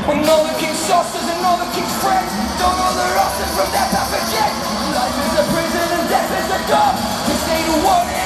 When all the king's saucers and all the king's friends don't know their options from that pathogen. Life is a prison and death is a door. This ain't a warning.